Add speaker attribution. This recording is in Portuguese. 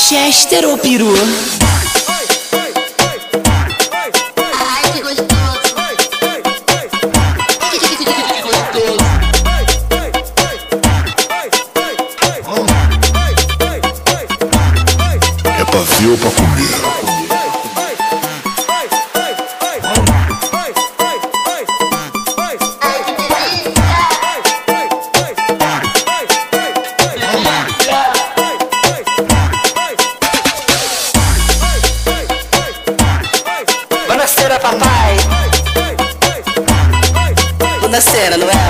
Speaker 1: Chester ou peru?
Speaker 2: Ai, que gostoso.
Speaker 3: É pra ver ou pra comer?
Speaker 1: Buonasera papai. Buonasera, não é?